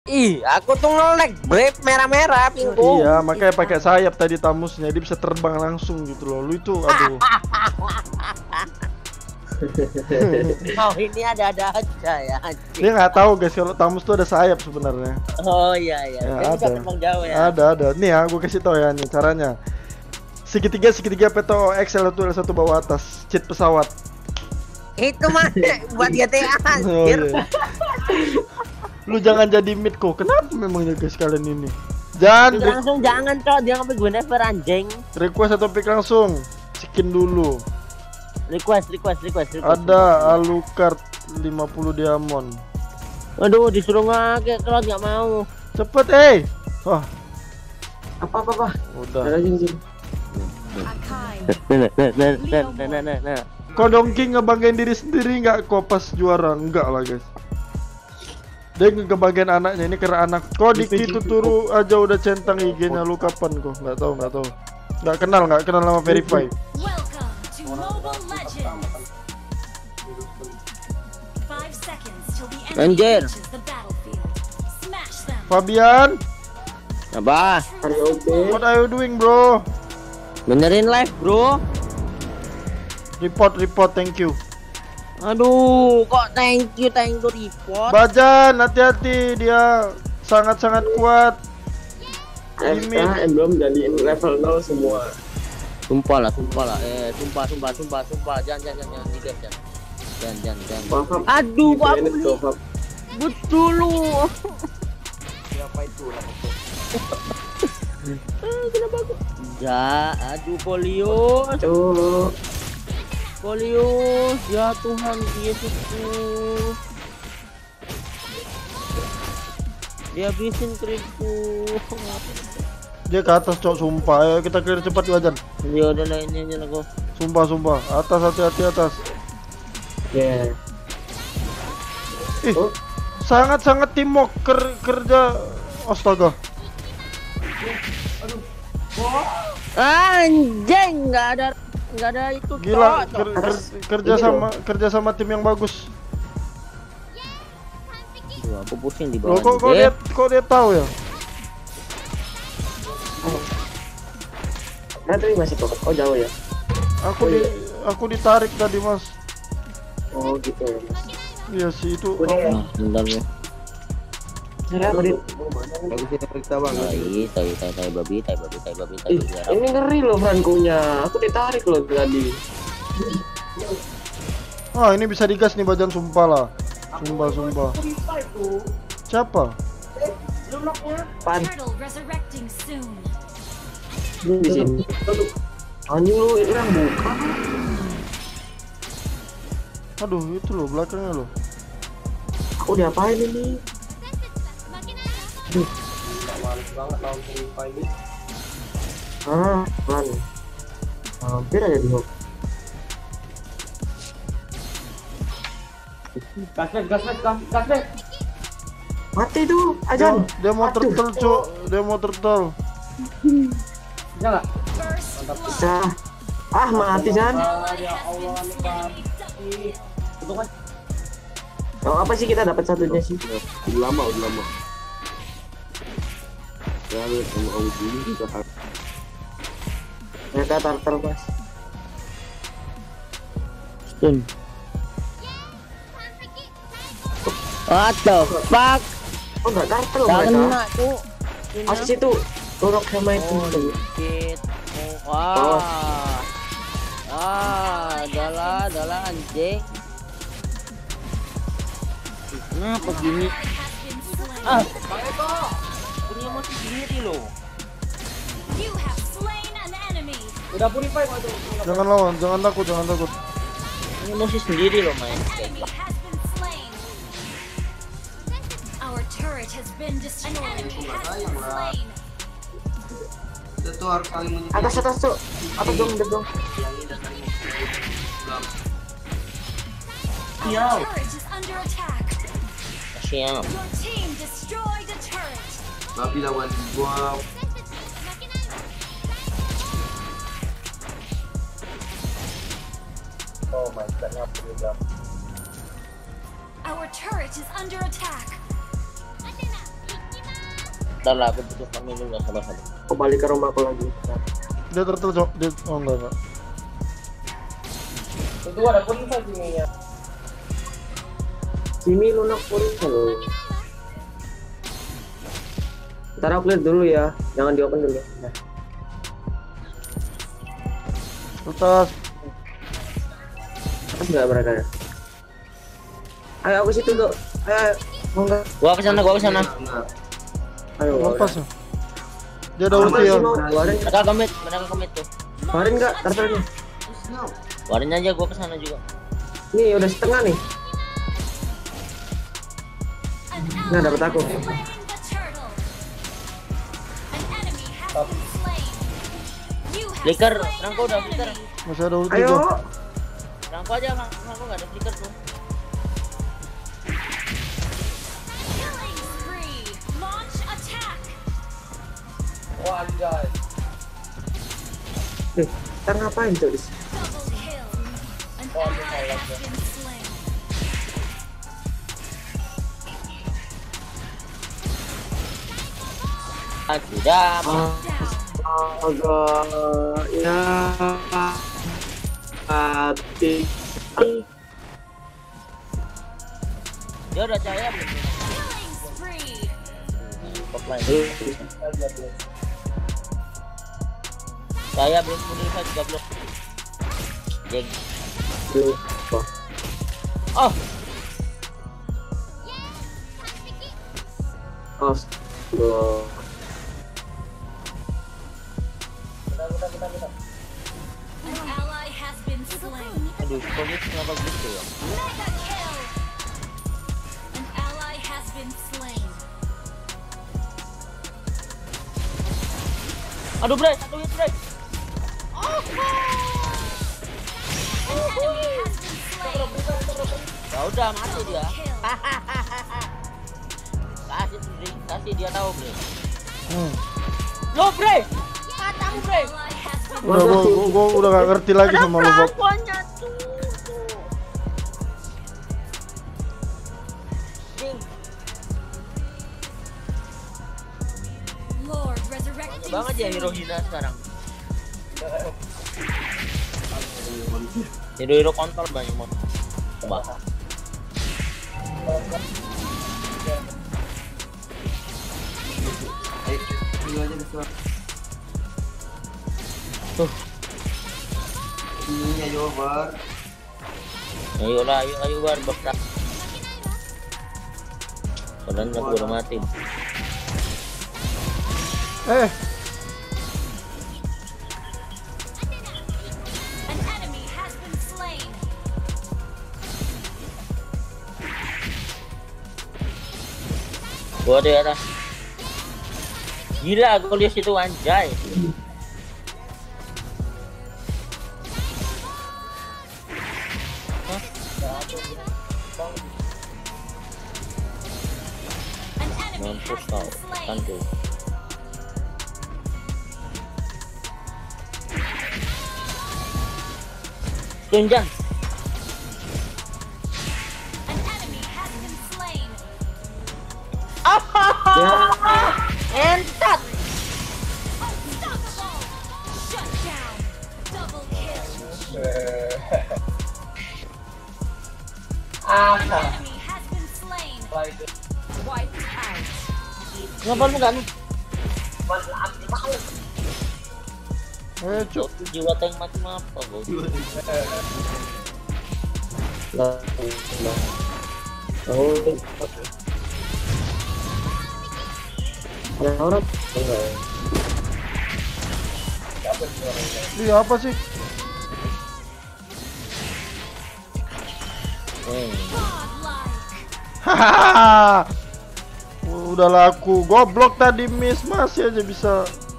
Ih, aku tuh nge-lag, Brave merah-merah pinggung. Iya, makanya pakai sayap tadi Tamusnya, dia bisa terbang langsung gitu loh. Lu itu aduh. Oh, ini ada-ada aja ya. Anjing. Dia nggak tahu guys kalau Tamus tuh ada sayap sebenarnya. Oh iya iya. Ya, Dia bisa ada. terbang jauh ya. Ada. Nih ya, gue kasih tau ya nih caranya. Segitiga PTO XL itu satu bawah atas, cheat pesawat. Itu mah buat GTA Oh, anjir. iya. Lu jangan jadi mid kok. Kenapa memangnya guys kalian ini? Jangan Langsung jangan cok, dia ngambil gue never anjing. request atau pick langsung. Skin dulu. Request. Ada Alucard 50 diamond. Aduh, disuruh ngake kalau nggak mau. Cepet Wah, Apa? udah. Ada jin. Nah. Kok Dongki ngebanggain diri sendiri nggak kok pas juara? Enggak lah guys. Dia ngebanggain anaknya ini karena anak. Kok Diki Tuturu aja udah centang IG-nya lu kapan kok? Nggak tahu. Nggak kenal nama verify. Welcome to Mobile Legends. 5 seconds till the enemy Anjir. reaches the battlefield. Smash them. Fabian, Apa? what are you doing bro? Benerin live, bro. Report, thank you. Aduh, kok thank you report. Bajan, hati-hati dia sangat-sangat kuat. Limit. Belum jadi level 0 semua. Sumpah lah. Sumpah. Jangan di game, jangan. Aduh, kok aku beli betul lu. Siapa itu? Kenapa aku? Ya, aduh Polius. Ya Tuhan Yesusku. Dia habisin kritku. Dia ke atas cok, sumpah. Ayo kita clear cepat Bajan. Ya udah lah, ini aja lah kok. Sumpah. Atas, hati-hati atas. Ya. Ih, sangat-sangat teamwork kerja. Astaga. Anjing, nggak ada itu. Gila, Cok. kerja sama tim yang bagus. Duh, aku pusing di Loh, bawah. kok dia tahu ya? Tadi masih kok. Oh jauh ya. Aku ditarik tadi mas. Oh gitu ya mas. Iya sih itu. Nah, bentar ya. Bagus kita periksa bang. Tai babi. Ini ngeri loh Franco-nya. Aku ditarik loh tadi. Ah ini bisa digas nih Bajan, sumpah lah. Sumpah. Siapa? Pan Turtle resurrecting soon. di sini. Anjing lu ini yang buka. Aduh itu loh belakangnya loh. Aku diapain ini? Man. Hampir aja di hook. Gaslet. Mati tuh, Ajan. Dia mau turtle cok. Dia mau turtle. First blood. Bisa. Mati Jan. Oh, apa sih kita dapat satunya sih? Udah lama. Ya, sama Om Juli juga Ternyata turtle mas. Stun. What the fuck? Oh enggak turtle Gak mereka. kena tuh. Pas itu Turok sama itu. Oh shit. Adalah anjing. Kenapa gini? Has been slain. Punya mati sendiri loh. You have slain an enemy. Jangan lawan, jangan takut. Ini emosi sendiri loh main. Enemy has been slain. Our turret has been destroyed. An enemy has been slain. Atas tuh. Atas dong. Our turret is under attack. Siap. Your team destroyed a turret. tapi lawan gua Our turret is under attack. Ntar lah, aku butuh kamu dulu, nggak sabar. Aku balik ke rumahku lagi. Dia turtle cok. Dia enggak. Itu ada pulsa sini ya. Sini lunak pun halo. Ntar aku lihat dulu ya, jangan di open dulu. Nah. Terus Enggak mereka ya. Ayo aku situ tuh. Ayo. Mau enggak? Gua ke sana. Enggak. Ayo. lepas ya. Dia ada ulti ya. Mereka komit tuh. Kemarin enggak turtle-nya. Warin aja gua ke sana juga. Nih udah setengah nih. Nah, dapat aku. Slain the turtle. An enemy has been slain. You have Flicker, slain Rangko an udah flicker. enemy. Masih ada ulti Ayo. gua. Rangko aja, Rangko nggak ada flicker tuh. Killing spree. Launch attack. Wah, guys. Ntar ngapain tuh? Double kill. An ally has been slain. Sudah. Down. Agak ya mati. Dia udah cahaya belum? Killing spree. Top line. Saya belum pulih, saya juga blok. Jeng. Lupa. Oh, Astaga. An ally has been slain. aduh, komit kenapa gitu ya? Mega kill. An ally has been slain. Aduh, Bre, satu hit, Bre. An enemy has been slain. Ya udah, mati dia. Kill. Kasih dia tahu, Bre. Hmm. Lo, Bre. Matamu, Bre. Ally has been Gua udah gak ngerti lagi Ada sama lu, Bob. perakuannya tuh. Jing. Lord resurrecting Banget ya soon. hero hina sekarang. Hero kontol banyak banget. Coba. Ayo aja besok. Tuh. Ini ayo bar. Ayo bar bekak. Soalnya aku udah mati. An enemy has been slain. Gua di atas. Gila, aku lihat situ anjay. An enemy Mampus has kau, been slain. tantu. Tunjang. An enemy has been slain. Entat. Unstoppable. Shut down. Double kill. An enemy has been slain. Wiped out. Kenapa lu enggak nih? Cuk. Jiwa tank mati apa gua? Ada orang? Enggak. Iya apa sih? Godlike. Hahaha. Udah laku, goblok tadi miss, masih aja bisa.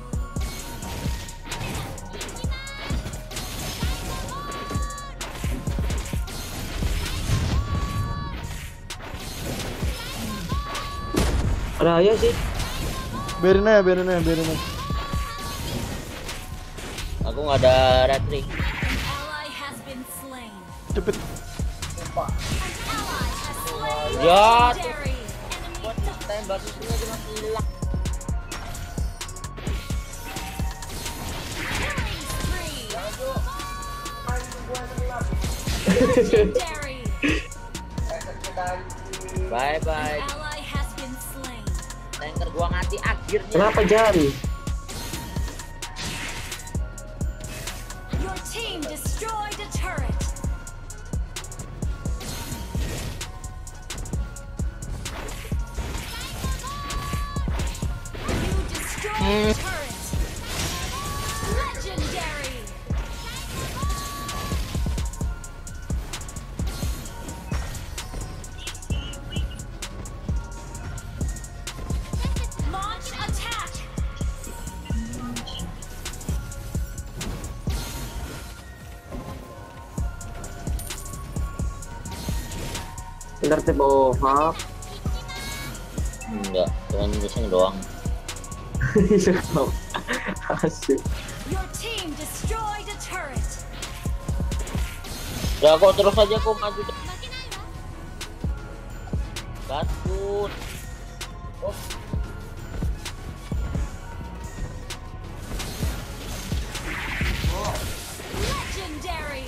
Raya sih. Biarin aja. Aku nggak ada retrik. An ally has been slain. Cepet. An ally has slain. Ya, Legendary. Enemy buat time baru ini aja masih hilang. Legendary. Bye bye. An ally has been slain. Tanker gua mati akhirnya. Kenapa jari? Your team destroyed a turret. You destroyed a turret. Legendary. Launch attack. Bentar teh bawa hap. Enggak, cuman pusing doang. Asyik. Your team destroyed a turret. Ya kok terus aja kok maju. Batun. Oh, Legendary.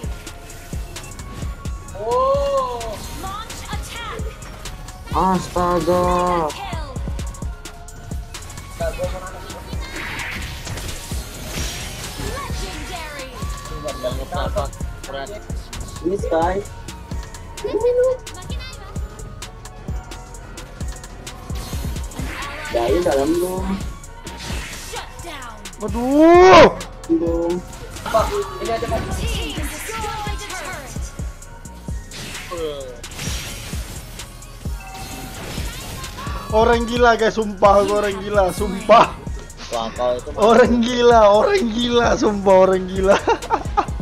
oh. Launch attack. Astaga. Kill. Legendary. Banyak apa? Berat. Ini Sky. An ally Jaya dalam dong. shut down. Aduh. Dong. Team destroyed a turret. Orang gila guys, sumpah gua orang gila, sumpah. Wah, kau itu Orang gila, sumpah orang gila.